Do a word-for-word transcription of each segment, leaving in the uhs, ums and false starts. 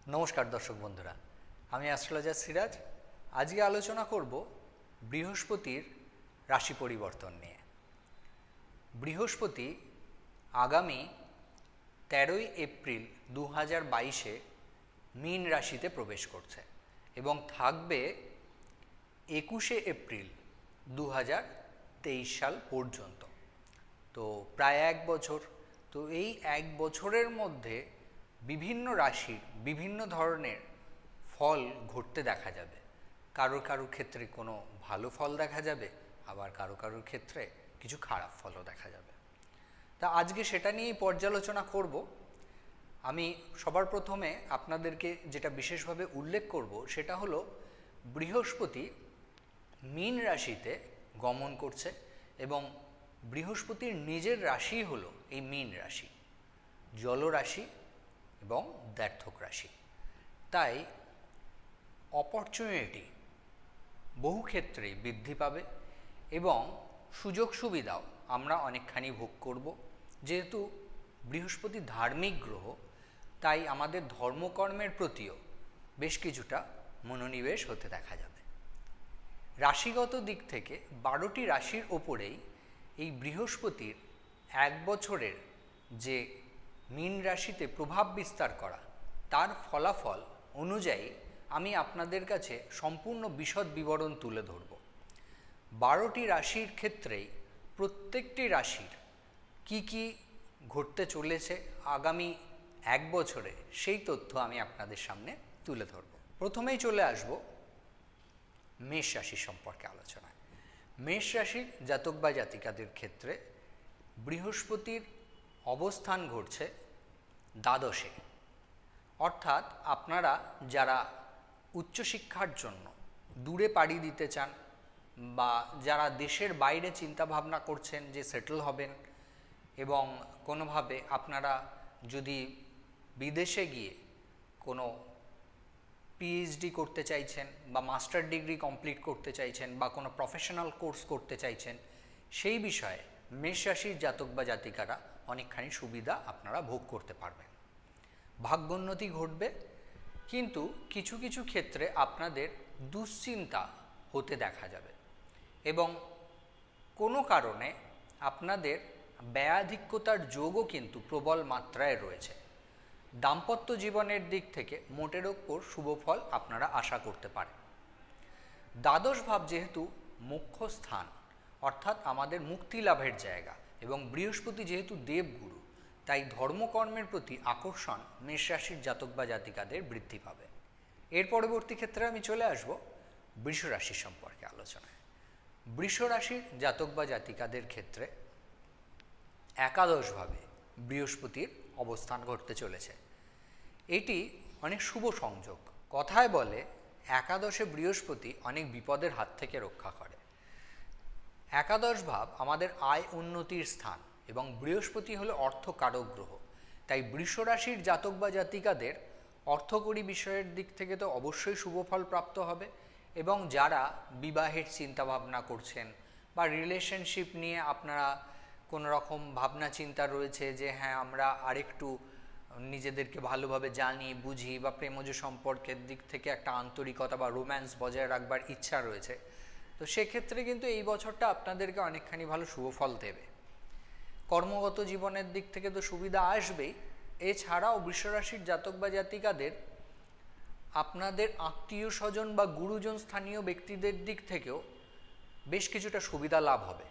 नमस्कार दर्शक बंधुरा आमी एस्ट्रोलजार सिराज आज के आलोचना करब बृहस्पतिर राशि परिवर्तन निये। बृहस्पति आगामी तेरोई एप्रिल दो हज़ार बाईशे मीन राशिते प्रवेश करছে এবং থাকবে একুশে एप्रिल दो हज़ार तेईस साल पर्यन्त। तो प्राय एक बछर। तो এই এক বছরের মধ্যে বিভিন্ন রাশির বিভিন্ন ধরনের ফল ঘটতে দেখা যাবে। কারোর কারোর ক্ষেত্রে কোনো ভালো ফল দেখা যাবে, আবার কারো কারোর ক্ষেত্রে কিছু খারাপ ফলও দেখা যাবে। তা আজকে সেটা নিয়েই পর্যালোচনা করব। আমি সবার প্রথমে আপনাদেরকে যেটা বিশেষভাবে উল্লেখ করব সেটা হলো বৃহস্পতি মীন রাশিতে গমন করছে এবং বৃহস্পতির নিজের রাশি হলো এই মীন রাশি, জলরাশি এবং দ্ব্যর্থক রাশি। তাই অপরচুনিটি বহু ক্ষেত্রেই বৃদ্ধি পাবে এবং সুযোগ সুবিধাও আমরা অনেকখানি ভোগ করব। যেহেতু বৃহস্পতি ধার্মিক গ্রহ, তাই আমাদের ধর্মকর্মের প্রতিও বেশ কিছুটা মনোনিবেশ হতে দেখা যাবে। রাশিগত দিক থেকে বারোটি রাশির ওপরেই এই বৃহস্পতির এক বছরের যে মীন রাশিতে প্রভাব বিস্তার করা তার ফলাফল অনুযায়ী আমি আপনাদের কাছে সম্পূর্ণ বিশদ বিবরণ তুলে ধরব। বারোটি রাশির ক্ষেত্রেই প্রত্যেকটি রাশির কি কি ঘটতে চলেছে আগামী এক বছরে সেই তথ্য আমি আপনাদের সামনে তুলে ধরব। প্রথমেই চলে আসব মেষ রাশি সম্পর্কে আলোচনায়। মেষ রাশির জাতক বা জাতিকাদের ক্ষেত্রে বৃহস্পতির অবস্থান ঘটছে দ্বাদশে। অর্থাৎ আপনারা যারা উচ্চশিক্ষার জন্য দূরে পাড়ি দিতে চান বা যারা দেশের বাইরে চিন্তা ভাবনা করছেন যে সেটেল হবেন এবং কোনোভাবে আপনারা যদি বিদেশে গিয়ে কোনো পিএইচডি করতে চাইছেন বা মাস্টার ডিগ্রি কমপ্লিট করতে চাইছেন বা কোনো প্রফেশনাল কোর্স করতে চাইছেন, সেই বিষয়ে মেষ রাশির জাতক বা জাতিকারা অনেকখানি সুবিধা আপনারা ভোগ করতে পারবেন। ভাগ্যোন্নতি ঘটবে, কিন্তু কিছু কিছু ক্ষেত্রে আপনাদের দুশ্চিন্তা হতে দেখা যাবে এবং কোনো কারণে আপনাদের ব্যয়াধিক্যতার যোগও কিন্তু প্রবল মাত্রায় রয়েছে। দাম্পত্য জীবনের দিক থেকে মোটের ওপর শুভ ফল আপনারা আশা করতে পারেন। দ্বাদশ ভাব যেহেতু মোক্ষ স্থান, অর্থাৎ আমাদের মুক্তি লাভের জায়গা, এবং বৃহস্পতি যেহেতু দেবগুরু, তাই ধর্মকর্মের প্রতি আকর্ষণ মেষ রাশির জাতক বা জাতিকাদের বৃদ্ধি পাবে। এর পরবর্তী ক্ষেত্রে আমি চলে আসব বৃষ রাশি সম্পর্কে আলোচনায়। বৃষ রাশির জাতক বা জাতিকাদের ক্ষেত্রে একাদশভাবে বৃহস্পতির অবস্থান ঘটতে চলেছে। এটি অনেক শুভ সংযোগ। কথায় বলে একাদশে বৃহস্পতি অনেক বিপদের হাত থেকে রক্ষা করে। একাদশ ভাব আমাদের আয় উন্নতির স্থান এবং বৃহস্পতি হলো অর্থকারক গ্রহ। তাই বৃষ রাশির জাতক বা জাতিকাদের অর্থকরী বিষয়ের দিক থেকে তো অবশ্যই শুভ ফল প্রাপ্ত হবে, এবং যারা বিবাহের চিন্তা ভাবনা করছেন বা রিলেশনশিপ নিয়ে আপনারা কোনো রকম ভাবনা চিন্তা রয়েছে যে হ্যাঁ আমরা আরেকটু নিজেদেরকে ভালোভাবে জানি বুঝি বা প্রেমজ সম্পর্কের দিক থেকে একটা আন্তরিকতা বা রোম্যান্স বজায় রাখবার ইচ্ছা রয়েছে, তো সেক্ষেত্রে কিন্তু এই বছরটা আপনাদেরকে অনেকখানি ভালো শুভ ফল দেবে। কর্মগত জীবনের দিক থেকে তো সুবিধা আসবেই, এছাড়াও বৃষ রাশির জাতক বা জাতিকাদের আপনাদের আত্মীয় স্বজন বা গুরুজন স্থানীয় ব্যক্তিদের দিক থেকেও বেশ কিছুটা সুবিধা লাভ হবে।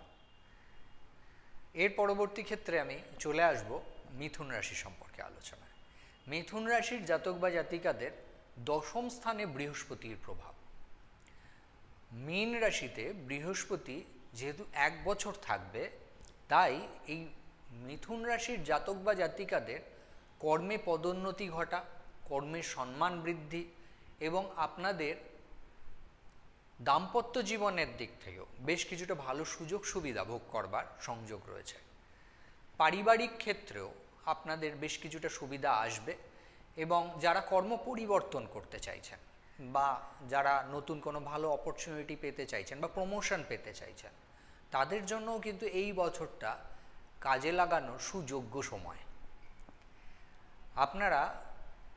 এর পরবর্তী ক্ষেত্রে আমি চলে আসব মিথুন রাশি সম্পর্কে আলোচনায়। মিথুন রাশির জাতক বা জাতিকাদের দশম স্থানে বৃহস্পতির প্রভাব। মীন রাশিতে বৃহস্পতি যেহেতু এক বছর থাকবে, তাই এই মিথুন রাশির জাতক বা জাতিকাদের কর্মে পদোন্নতি ঘটা, কর্মের সম্মান বৃদ্ধি এবং আপনাদের দাম্পত্য জীবনের দিক থেকেও বেশ কিছুটা ভালো সুযোগ সুবিধা ভোগ করবার সংযোগ রয়েছে। পারিবারিক ক্ষেত্রেও আপনাদের বেশ কিছুটা সুবিধা আসবে, এবং যারা কর্ম পরিবর্তন করতে চাইছেন বা যারা নতুন কোনো ভালো অপরচুনিটি পেতে চাইছেন বা প্রমোশন পেতে চাইছেন, তাদের জন্যও কিন্তু এই বছরটা কাজে লাগানোর সুযোগ্য সময়। আপনারা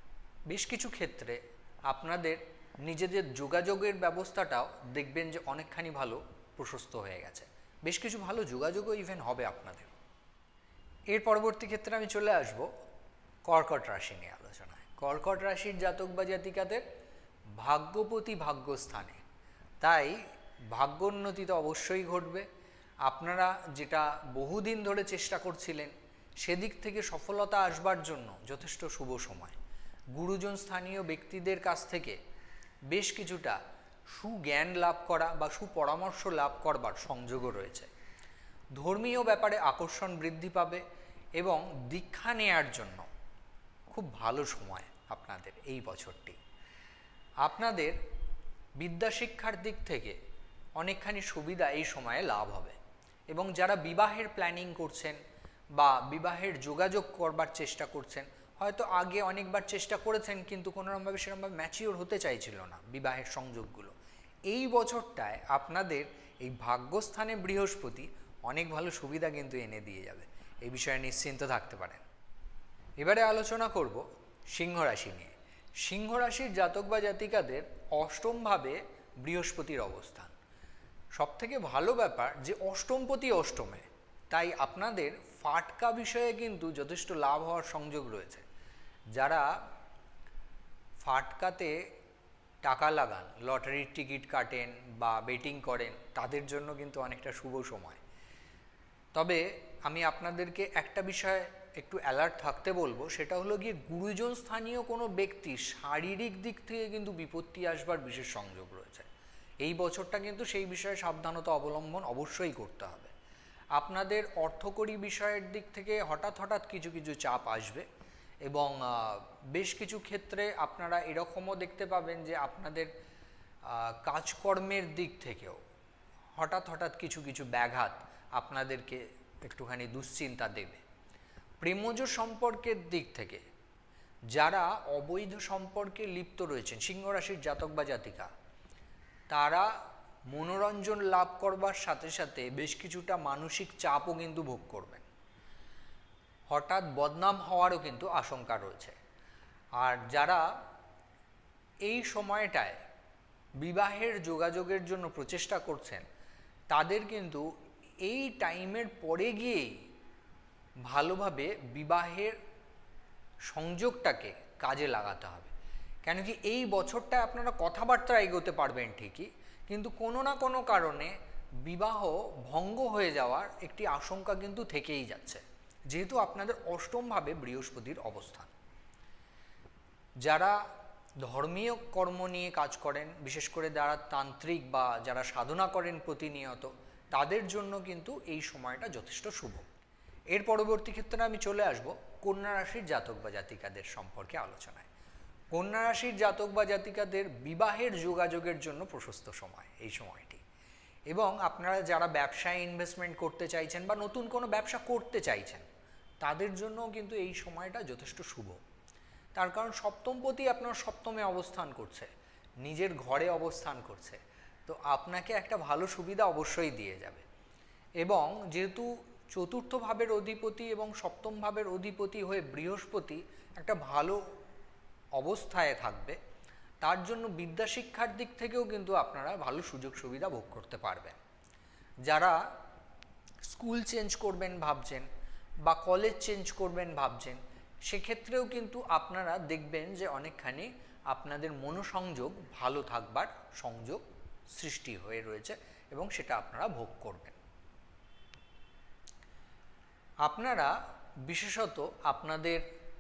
বেশ কিছু ক্ষেত্রে আপনাদের নিজেদের যোগাযোগের ব্যবস্থাটাও দেখবেন যে অনেকখানি ভালো প্রশস্ত হয়ে গেছে, বেশ কিছু ভালো যোগাযোগও ইভেন হবে আপনাদের। এর পরবর্তী ক্ষেত্রে আমি চলে আসব কর্কট রাশি নিয়ে আলোচনায়। কর্কট রাশির জাতক বা জাতিকাদের ভাগ্যপতি ভাগ্যস্থানে, তাই ভাগ্যোন্নতি তো অবশ্যই ঘটবে। আপনারা যেটা বহুদিন ধরে চেষ্টা করছিলেন সেদিক থেকে সফলতা আসবার জন্য যথেষ্ট শুভ সময়। গুরুজন স্থানীয় ব্যক্তিদের কাছ থেকে বেশ কিছুটা সুজ্ঞান লাভ করা বা সুপরামর্শ লাভ করবার সংযোগও রয়েছে। ধর্মীয় ব্যাপারে আকর্ষণ বৃদ্ধি পাবে এবং দীক্ষা নেয়ার জন্য খুব ভালো সময় আপনাদের এই বছরটি। আপনাদের বিদ্যা শিক্ষার দিক থেকে অনেকখানি সুবিধা এই সময়ে লাভ হবে এবং যারা বিবাহের প্ল্যানিং করছেন বা বিবাহের যোগাযোগ করবার চেষ্টা করছেন, হয়তো আগে অনেকবার চেষ্টা করেছেন কিন্তু কোনোরকমভাবে সেরকমভাবে ম্যাচিওর হতে চাইছিল না বিবাহের সংযোগগুলো, এই বছরটায় আপনাদের এই ভাগ্যস্থানে বৃহস্পতি অনেক ভালো সুবিধা কিন্তু এনে দিয়ে যাবে, এই বিষয়ে নিশ্চিন্ত থাকতে পারেন। এবারে আলোচনা করব সিংহ রাশি নিয়ে। সিংহ রাশির জাতক বা জাতিকাদের অষ্টমভাবে বৃহস্পতির অবস্থান। সবথেকে ভালো ব্যাপার যে অষ্টমপতি অষ্টমে, তাই আপনাদের ফাটকা বিষয়ে কিন্তু যথেষ্ট লাভ হওয়ার সংযোগ রয়েছে। যারা ফাটকাতে টাকা লাগান, লটারির টিকিট কাটেন বা বেটিং করেন, তাদের জন্য কিন্তু অনেকটা শুভ সময়। তবে আমি আপনাদেরকে একটা বিষয় একটু অ্যালার্ট থাকতে বলবো, সেটা হলো গিয়ে গুরুজন স্থানীয় কোনো ব্যক্তি শারীরিক দিক থেকে কিন্তু বিপত্তি আসবার বিশেষ সংযোগ রয়েছে। এই বছরটা কিন্তু সেই বিষয়ে সাবধানতা অবলম্বন অবশ্যই করতে হবে। আপনাদের অর্থকরী বিষয়ের দিক থেকে হঠাৎ হঠাৎ কিছু কিছু চাপ আসবে এবং বেশ কিছু ক্ষেত্রে আপনারা এরকমও দেখতে পাবেন যে আপনাদের কাজকর্মের দিক থেকেও হঠাৎ হঠাৎ কিছু কিছু ব্যাঘাত আপনাদেরকে একটুখানি দুশ্চিন্তা দেবে। প্রেমজ সম্পর্কের দিক থেকে যারা অবৈধ সম্পর্কে লিপ্ত রয়েছেন সিংহ রাশির জাতক বা জাতিকা, তারা মনোরঞ্জন লাভ করবার সাথে সাথে বেশ কিছুটা মানসিক চাপও কিন্তু ভোগ করবেন। হঠাৎ বদনাম হওয়ারও কিন্তু আশঙ্কা রয়েছে। আর যারা এই সময়টায় বিবাহের যোগাযোগের জন্য প্রচেষ্টা করছেন, তাদের কিন্তু এই টাইমের পরে গিয়েই ভালোভাবে বিবাহের সংযোগটাকে কাজে লাগাতে হবে। কেন কি এই বছরটায় আপনারা কথাবার্তা এগোতে পারবেন ঠিকই, কিন্তু কোনো না কোনো কারণে বিবাহ ভঙ্গ হয়ে যাওয়ার একটি আশঙ্কা কিন্তু থেকেই যাচ্ছে, যেহেতু আপনাদের অষ্টমভাবে বৃহস্পতির অবস্থান। যারা ধর্মীয় কর্ম নিয়ে কাজ করেন, বিশেষ করে যারা তান্ত্রিক বা যারা সাধনা করেন প্রতিনিয়ত, তাদের জন্য কিন্তু এই সময়টা যথেষ্ট শুভ। এর পরবর্তী ক্ষেত্রে আমি চলে আসব কন্যা রাশির জাতক বা জাতিকাদের সম্পর্কে আলোচনায়। কন্যা রাশির জাতক বা জাতিকাদের বিবাহের যোগাযোগের জন্য প্রশস্ত সময় এই সময়টি, এবং আপনারা যারা ব্যবসায় ইনভেস্টমেন্ট করতে চাইছেন বা নতুন কোনো ব্যবসা করতে চাইছেন, তাদের জন্য কিন্তু এই সময়টা যথেষ্ট শুভ। তার কারণ সপ্তমপতি আপনার সপ্তমে অবস্থান করছে, নিজের ঘরে অবস্থান করছে, তো আপনাকে একটা ভালো সুবিধা অবশ্যই দিয়ে যাবে। এবং যেহেতু চতুর্থ ভাবের অধিপতি এবং সপ্তম ভাবের অধিপতি হয়ে বৃহস্পতি একটা ভালো অবস্থায় থাকবে, তার জন্য বিদ্যা শিক্ষার দিক থেকেও কিন্তু আপনারা ভালো সুযোগ সুবিধা ভোগ করতে পারবেন। যারা স্কুল চেঞ্জ করবেন ভাবছেন বা কলেজ চেঞ্জ করবেন ভাবছেন, সেক্ষেত্রেও কিন্তু আপনারা দেখবেন যে অনেকখানি আপনাদের মনোসংযোগ ভালো থাকবার সংযোগ সৃষ্টি হয়ে রয়েছে এবং সেটা আপনারা ভোগ করবেন। আপনারা বিশেষত আপনাদের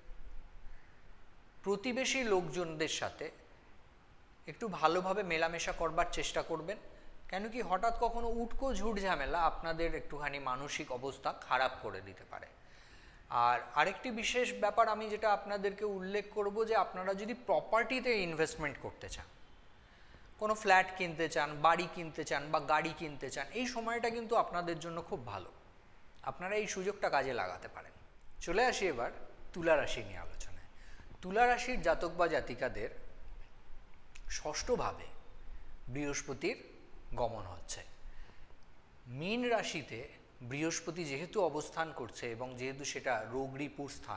প্রতিবেশী লোকজনদের সাথে একটু ভালোভাবে মেলামেশা করবার চেষ্টা করবেন, কেন কি হঠাৎ কখনো উটকো ঝুট ঝামেলা আপনাদের একটুখানি মানসিক অবস্থা খারাপ করে দিতে পারে। আর আরেকটি বিশেষ ব্যাপার আমি যেটা আপনাদেরকে উল্লেখ করব, যে আপনারা যদি প্রপার্টিতে ইনভেস্টমেন্ট করতে চান, কোনো ফ্ল্যাট কিনতে চান, বাড়ি কিনতে চান বা গাড়ি কিনতে চান, এই সময়টা কিন্তু আপনাদের জন্য খুব ভালো, আপনারা এই সুযোগটা কাজে লাগাতে পারেন। চলে আসি এবার তুলা রাশি নিয়ে আলোচনায়। তুলা রাশির জাতক বা জাতিকাদের ষষ্ঠভাবে বৃহস্পতির গমন হচ্ছে। মীন রাশিতে বৃহস্পতি যেহেতু অবস্থান করছে এবং যেহেতু সেটা রোগ রিপুর স্থান,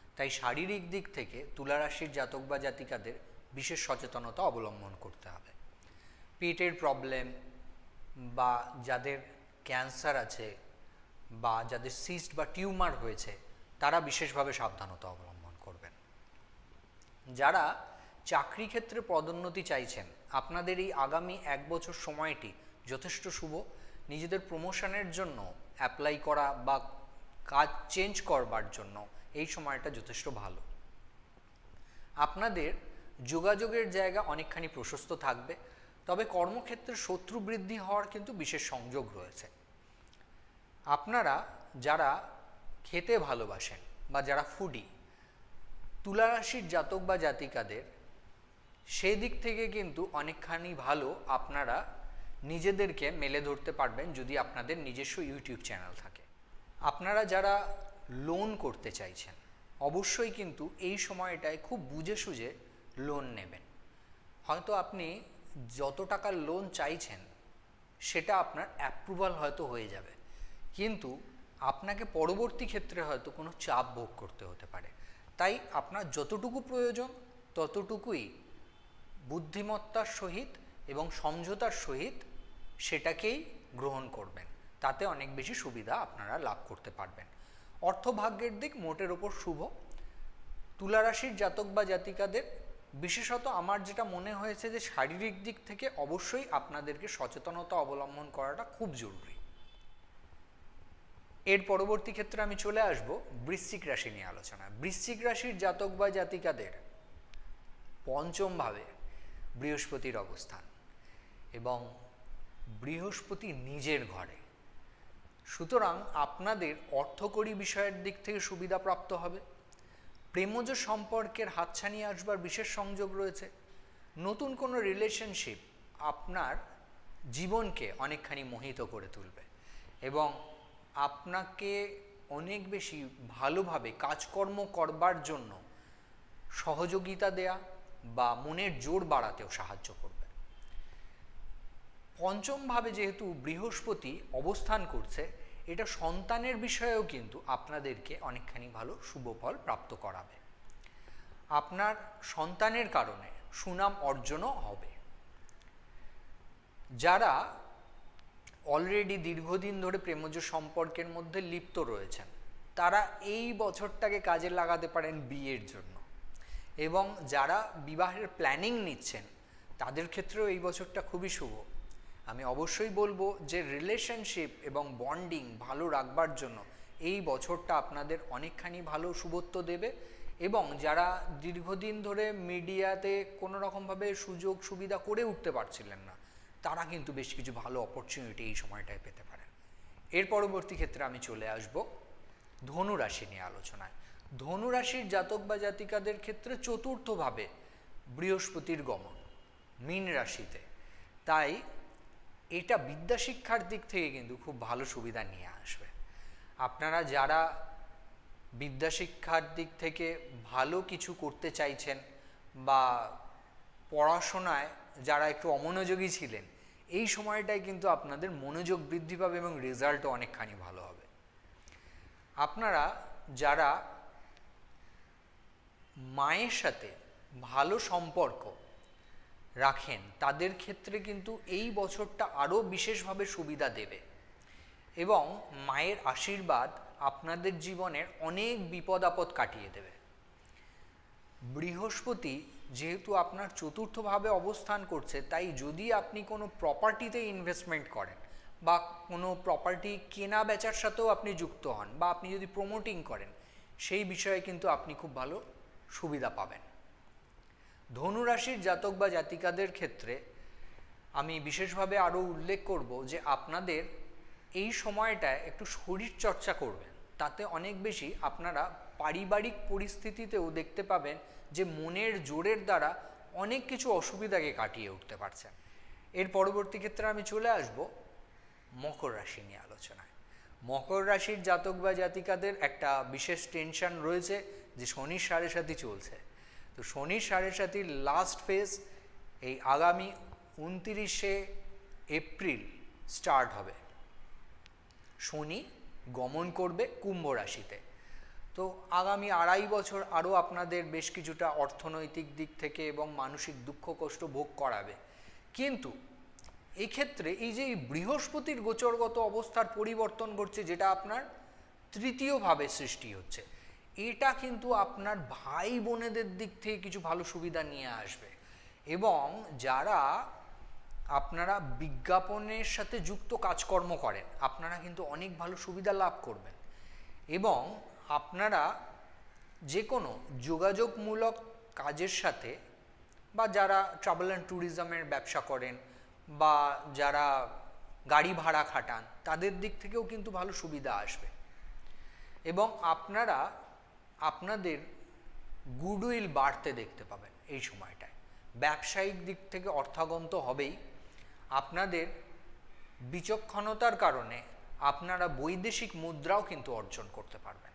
তাই শারীরিক দিক থেকে তুলা রাশির জাতক বা জাতিকাদের বিশেষ সচেতনতা অবলম্বন করতে হবে। পেটের প্রবলেম বা যাদের ক্যান্সার আছে বা যাদের সিস্ট বা টিউমার হয়েছে তারা বিশেষভাবে সাবধানতা অবলম্বন করবেন। যারা চাকরি ক্ষেত্রে পদোন্নতি চাইছেন, আপনাদের এই আগামী এক বছর সময়টি যথেষ্ট শুভ। নিজেদের প্রমোশনের জন্য অ্যাপ্লাই করা বা কাজ চেঞ্জ করবার জন্য এই সময়টা যথেষ্ট ভালো। আপনাদের যোগাযোগের জায়গা অনেকখানি প্রশস্ত থাকবে, তবে কর্মক্ষেত্রে শত্রু বৃদ্ধি হওয়ার কিন্তু বিশেষ সংযোগ রয়েছে। আপনারা যারা খেতে ভালোবাসেন বা যারা ফুডি, তুলা রাশির জাতক বা জাতিকাদের সেদিক থেকে কিন্তু অনেকখানি ভালো আপনারা নিজেদেরকে মেলে ধরতে পারবেন যদি আপনাদের নিজস্ব ইউটিউব চ্যানেল থাকে। আপনারা যারা লোন করতে চাইছেন অবশ্যই কিন্তু এই সময়টায় খুব বুঝে সুঝে লোন নেবেন। হয়তো আপনি যত টাকার লোন চাইছেন সেটা আপনার অ্যাপ্রুভাল হয়তো হয়ে যাবে, কিন্তু আপনাকে পরবর্তী ক্ষেত্রে হয়তো কোনো চাপ ভোগ করতে হতে পারে। তাই আপনার যতটুকু প্রয়োজন ততটুকুই বুদ্ধিমত্তার সহিত এবং সমঝোতার সহিত সেটাকেই গ্রহণ করবেন, তাতে অনেক বেশি সুবিধা আপনারা লাভ করতে পারবেন। অর্থভাগ্যের দিক মোটের ওপর শুভ। তুলা রাশির জাতক বা জাতিকাদের বিশেষত আমার যেটা মনে হয়েছে যে শারীরিক দিক থেকে অবশ্যই আপনাদেরকে সচেতনতা অবলম্বন করাটা খুব জরুরি। এর পরবর্তী ক্ষেত্রে আমি চলে আসব বৃশ্চিক রাশি নিয়ে আলোচনা। বৃশ্চিক রাশির জাতক বা জাতিকাদের পঞ্চম ভাবে বৃহস্পতির অবস্থান এবং বৃহস্পতি নিজের ঘরে, সুতরাং আপনাদের অর্থকরী বিষয়ের দিক থেকে সুবিধা প্রাপ্ত হবে। প্রেমজ সম্পর্কের হাতছানি আসবার বিশেষ সংযোগ রয়েছে। নতুন কোনো রিলেশনশিপ আপনার জীবনকে অনেকখানি মোহিত করে তুলবে এবং আপনাকে অনেক বেশি ভালোভাবে কাজকর্ম করবার জন্য সহযোগিতা দেয়া বা মনের জোর বাড়াতেও সাহায্য করবে। পঞ্চমভাবে যেহেতু বৃহস্পতি অবস্থান করছে, এটা সন্তানের বিষয়েও কিন্তু আপনাদেরকে অনেকখানি ভালো শুভ ফল প্রাপ্ত করাবে। আপনার সন্তানের কারণে সুনাম অর্জনও হবে। যারা অলরেডি দীর্ঘদিন ধরে প্রেমজ সম্পর্কের মধ্যে লিপ্ত রয়েছেন তারা এই বছরটাকে কাজে লাগাতে পারেন বিয়ের জন্য, এবং যারা বিবাহের প্ল্যানিং নিচ্ছেন তাদের ক্ষেত্রেও এই বছরটা খুবই শুভ। আমি অবশ্যই বলবো যে রিলেশনশিপ এবং বন্ডিং ভালো রাখবার জন্য এই বছরটা আপনাদের অনেকখানি ভালো শুভত্ব দেবে, এবং যারা দীর্ঘদিন ধরে মিডিয়াতে কোনো রকমভাবে সুযোগ সুবিধা করে উঠতে পারছিলেন না তারা কিন্তু বেশ কিছু ভালো অপরচুনিটি এই সময়টায় পেতে পারেন। এর পরবর্তী ক্ষেত্রে আমি চলে আসব ধনু রাশি নিয়ে আলোচনায়। ধনু রাশির জাতক বা জাতিকাদের ক্ষেত্রে চতুর্থভাবে বৃহস্পতির গমন মীন রাশিতে, তাই এটা বিদ্যা শিক্ষার দিক থেকে কিন্তু খুব ভালো সুবিধা নিয়ে আসবে। আপনারা যারা বিদ্যা শিক্ষার দিক থেকে ভালো কিছু করতে চাইছেন বা পড়াশোনায় যারা একটু অমনোযোগী ছিলেন, এই সময়টায় কিন্তু আপনাদের মনোযোগ বৃদ্ধি পাবে এবং রেজাল্টও অনেকখানি ভালো হবে। আপনারা যারা মায়ের সাথে ভালো সম্পর্ক রাখেন তাদের ক্ষেত্রে কিন্তু এই বছরটা আরও বিশেষভাবে সুবিধা দেবে, এবং মায়ের আশীর্বাদ আপনাদের জীবনের অনেক বিপদ আপদ কাটিয়ে দেবে। বৃহস্পতি যেহেতু আপনার চতুর্থভাবে অবস্থান করছে, তাই যদি আপনি কোনো প্রপার্টিতে ইনভেস্টমেন্ট করেন বা কোনো প্রপার্টি কেনা বেচার সাথেও আপনি যুক্ত হন বা আপনি যদি প্রমোটিং করেন, সেই বিষয়ে কিন্তু আপনি খুব ভালো সুবিধা পাবেন। ধনু রাশির জাতক বা জাতিকাদের ক্ষেত্রে আমি বিশেষভাবে আরও উল্লেখ করব যে আপনাদের এই সময়টায় একটু শরীর চর্চা করবেন, তাতে অনেক বেশি আপনারা পারিবারিক পরিস্থিতিতেও দেখতে পাবেন যে মনের জোরের দ্বারা অনেক কিছু অসুবিধাকে কাটিয়ে উঠতে পারছেন। এর পরবর্তী ক্ষেত্রে আমি চলে আসব মকর রাশি নিয়ে আলোচনায়। মকর রাশির জাতক বা জাতিকাদের একটা বিশেষ টেনশন রয়েছে যে শনির সাড়ে সাথী চলছে। তো শনির সাড়ে সাথীর লাস্ট ফেজ এই আগামী উনতিরিশে এপ্রিল স্টার্ট হবে। শনি গমন করবে কুম্ভ রাশিতে। তো আগামী আড়াই বছর আরও আপনাদের বেশ কিছুটা অর্থনৈতিক দিক থেকে এবং মানসিক দুঃখ কষ্ট ভোগ করাবে। কিন্তু এক্ষেত্রে এই যে বৃহস্পতির গোচরগত অবস্থার পরিবর্তন ঘটছে, যেটা আপনার তৃতীয়ভাবে সৃষ্টি হচ্ছে, এটা কিন্তু আপনার ভাই বোনেদের দিক থেকে কিছু ভালো সুবিধা নিয়ে আসবে। এবং যারা আপনারা বিজ্ঞাপনের সাথে যুক্ত কাজকর্ম করেন, আপনারা কিন্তু অনেক ভালো সুবিধা লাভ করবেন। এবং আপনারা যে কোনো যোগাযোগমূলক কাজের সাথে, বা যারা ট্রাভেল অ্যান্ড ট্যুরিজমের ব্যবসা করেন বা যারা গাড়ি ভাড়া খাটান, তাদের দিক থেকেও কিন্তু ভালো সুবিধা আসবে। এবং আপনারা আপনাদের গুডউইল বাড়তে দেখতে পাবেন এই সময়টায়। ব্যবসায়িক দিক থেকে অর্থাগন্ত হবেই। আপনাদের বিচক্ষণতার কারণে আপনারা বৈদেশিক মুদ্রাও কিন্তু অর্জন করতে পারবেন।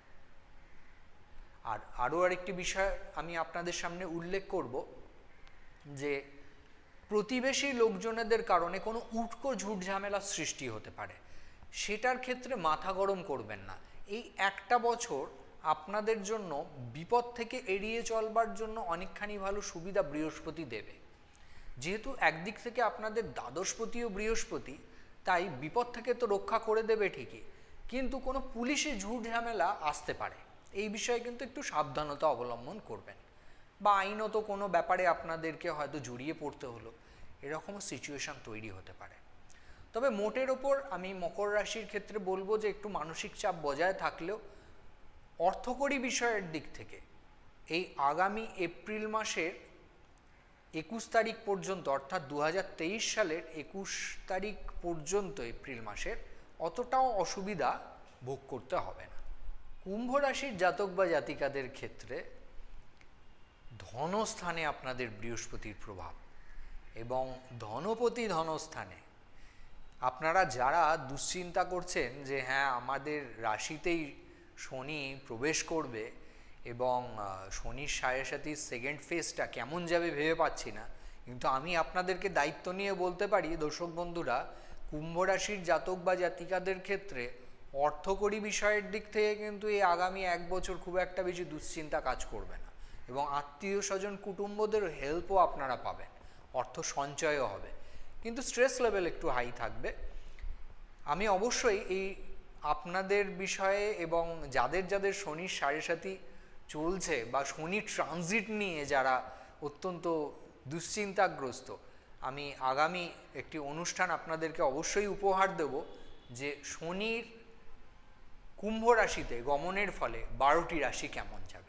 আর আরও আরেকটি বিষয় আমি আপনাদের সামনে উল্লেখ করব, যে প্রতিবেশী লোকজনেদের কারণে কোনো উটকো ঝুট ঝামেলার সৃষ্টি হতে পারে, সেটার ক্ষেত্রে মাথা গরম করবেন না। এই একটা বছর আপনাদের জন্য বিপদ থেকে এড়িয়ে চলবার জন্য অনেকখানি ভালো সুবিধা বৃহস্পতি দেবে। যেহেতু একদিক থেকে আপনাদের দ্বাদশপতিও বৃহস্পতি, তাই বিপদ থেকে তো রক্ষা করে দেবে ঠিকই, কিন্তু কোনো পুলিশে ঝুট ঝামেলা আসতে পারে, এই বিষয়ে কিন্তু একটু সাবধানতা অবলম্বন করবেন। বা আইনত কোনো ব্যাপারে আপনাদেরকে হয়তো জড়িয়ে পড়তে হলো, এরকমও সিচুয়েশান তৈরি হতে পারে। তবে মোটের ওপর আমি মকর রাশির ক্ষেত্রে বলবো যে একটু মানসিক চাপ বজায় থাকলেও অর্থকরী বিষয়ের দিক থেকে এই আগামী এপ্রিল মাসের একুশ তারিখ পর্যন্ত, অর্থাৎ দু হাজার তেইশ সালের একুশ তারিখ পর্যন্ত এপ্রিল মাসের অতটাও অসুবিধা ভোগ করতে হবে না। কুম্ভ রাশির জাতক বা জাতিকাদের ক্ষেত্রে ধনস্থানে আপনাদের বৃহস্পতির প্রভাব, এবং ধনপতি ধনস্থানে আপনারা যারা দুশ্চিন্তা করছেন যে হ্যাঁ আমাদের রাশিতেই শনি প্রবেশ করবে এবং শনির সাড়েসাতির সেকেন্ড ফেজটা কেমন যাবে ভেবে পাচ্ছি না, কিন্তু আমি আপনাদেরকে দায়িত্ব নিয়ে বলতে পারি দর্শক বন্ধুরা, কুম্ভ রাশির জাতক বা জাতিকাদের ক্ষেত্রে অর্থকরী বিষয়ের দিক থেকে কিন্তু এই আগামী এক বছর খুব একটা বেশি দুশ্চিন্তা কাজ করবে না। এবং আত্মীয় স্বজন কুটুম্বদের হেল্পও আপনারা পাবেন, অর্থ সঞ্চয়ও হবে, কিন্তু স্ট্রেস লেভেল একটু হাই থাকবে। আমি অবশ্যই এই আপনাদের বিষয়ে এবং যাদের যাদের শনির সাড়েসাতি চলছে বা শনি ট্রানজিট নিয়ে যারা অত্যন্ত দুশ্চিন্তাগ্রস্ত, আমি আগামী একটি অনুষ্ঠান আপনাদেরকে অবশ্যই উপহার দেব, যে শনির কুম্ভ রাশিতে গমনের ফলে বারোটি রাশি কেমন যাবে।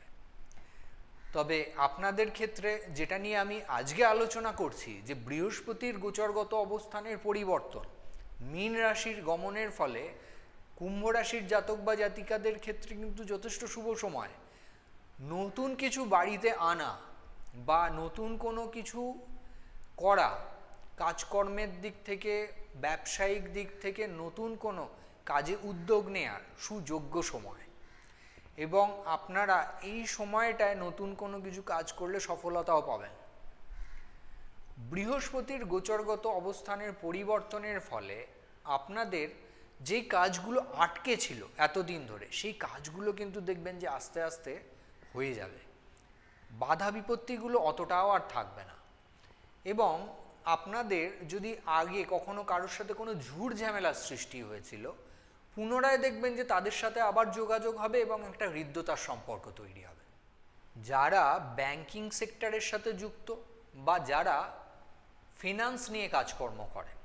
তবে আপনাদের ক্ষেত্রে যেটা নিয়ে আমি আজকে আলোচনা করছি, যে বৃহস্পতির গোচরগত অবস্থানের পরিবর্তন মীন রাশির গমনের ফলে কুম্ভ রাশির জাতক বা জাতিকাদের ক্ষেত্রে কিন্তু যথেষ্ট শুভ সময়। নতুন কিছু বাড়িতে আনা বা নতুন কোনো কিছু করা, কাজকর্মের দিক থেকে ব্যবসায়িক দিক থেকে নতুন কোনো কাজে উদ্যোগ নেওয়ার সুযোগ্য সময়। এবং আপনারা এই সময়টায় নতুন কোনো কিছু কাজ করলে সফলতাও পাবেন। বৃহস্পতির গোচরগত অবস্থানের পরিবর্তনের ফলে আপনাদের যেই কাজগুলো আটকে ছিল এতদিন ধরে, সেই কাজগুলো কিন্তু দেখবেন যে আস্তে আস্তে হয়ে যাবে। বাধা বিপত্তিগুলো অতটাও আর থাকবে না। এবং আপনাদের যদি আগে কখনো কারোর সাথে কোনো ঝুট ঝামেলার সৃষ্টি হয়েছিল, পুনরায় দেখবেন যে তাদের সাথে আবার যোগাযোগ হবে এবং একটা হৃদ্যতার সম্পর্ক তৈরি হবে। যারা ব্যাংকিং সেক্টরের সাথে যুক্ত বা যারা ফিনান্স নিয়ে কাজকর্ম করেন,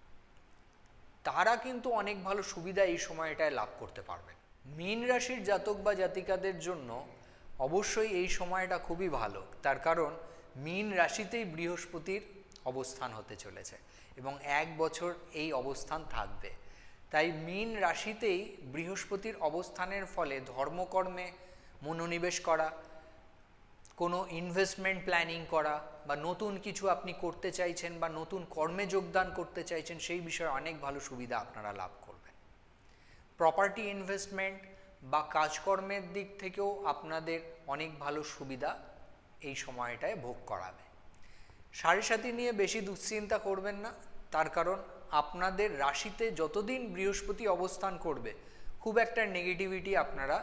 তারা কিন্তু অনেক ভালো সুবিধা এই সময়টায় লাভ করতে পারবেন। মীন রাশির জাতক বা জাতিকাদের জন্য অবশ্যই এই সময়টা খুবই ভালো, তার কারণ মীন রাশিতেই বৃহস্পতির অবস্থান হতে চলেছে এবং এক বছর এই অবস্থান থাকবে। তাই মীন রাশিতেই বৃহস্পতির অবস্থানের ফলে ধর্মকর্মে মনোনিবেশ করা, কোনো ইনভেস্টমেন্ট প্ল্যানিং করা বা নতুন কিছু আপনি করতে চাইছেন বা নতুন কর্মে যোগদান করতে চাইছেন, সেই বিষয়ে অনেক ভালো সুবিধা আপনারা লাভ করবেন। প্রপার্টি ইনভেস্টমেন্ট বা কাজকর্মের দিক থেকেও আপনাদের অনেক ভালো সুবিধা এই সময়টায় ভোগ করাবে। সাড়েসাতি নিয়ে বেশি দুশ্চিন্তা করবেন না, তার কারণ আপনাদের রাশিতে যতদিন বৃহস্পতি অবস্থান করবে খুব একটা নেগেটিভিটি আপনারা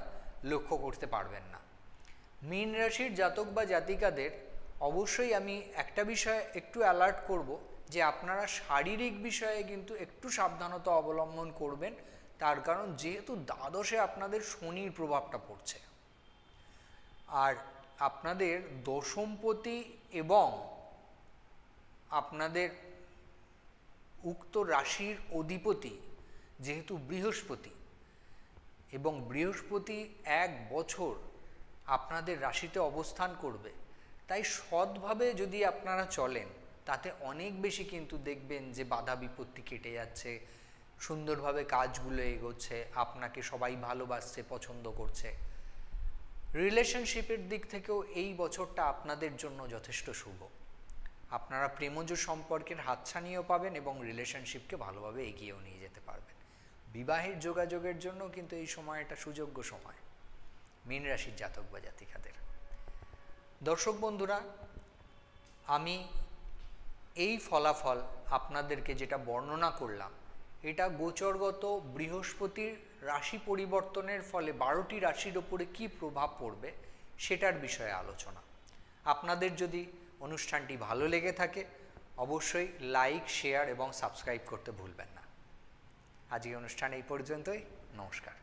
লক্ষ্য করতে পারবেন না। মীন রাশির জাতক বা জাতিকাদের অবশ্যই আমি একটা বিষয়ে একটু অ্যালার্ট করব যে আপনারা শারীরিক বিষয়ে কিন্তু একটু সাবধানতা অবলম্বন করবেন, তার কারণ যেহেতু দ্বাদশে আপনাদের শনির প্রভাবটা পড়ছে, আর আপনাদের দশমপতি এবং আপনাদের উক্ত রাশির অধিপতি যেহেতু বৃহস্পতি, এবং বৃহস্পতি এক বছর আপনাদের রাশিতে অবস্থান করবে, তাই সৎভাবে যদি আপনারা চলেন তাতে অনেক বেশি কিন্তু দেখবেন যে বাধা বিপত্তি কেটে যাচ্ছে, সুন্দরভাবে কাজগুলো এগোচ্ছে, আপনাকে সবাই ভালোবাসছে, পছন্দ করছে। রিলেশনশিপের দিক থেকেও এই বছরটা আপনাদের জন্য যথেষ্ট শুভ। আপনারা প্রেমজ সম্পর্কের হাতছানিও পাবেন এবং রিলেশনশিপকে ভালোভাবে এগিয়েও নিয়ে যেতে পারবেন। বিবাহের যোগাযোগের জন্য কিন্তু এই সময়টা সুযোগ্য সময় মীন রাশির জাতক বা জাতিকাদের। দর্শক বন্ধুরা, আমি এই ফলাফল আপনাদেরকে যেটা বর্ণনা করলাম, এটা গোচরগত বৃহস্পতির রাশি পরিবর্তনের ফলে বারোটি রাশির ওপরে কী প্রভাব পড়বে সেটার বিষয়ে আলোচনা। আপনাদের যদি অনুষ্ঠানটি ভালো লেগে থাকে অবশ্যই লাইক, শেয়ার এবং সাবস্ক্রাইব করতে ভুলবেন না। আজকের অনুষ্ঠান এই পর্যন্তই। নমস্কার।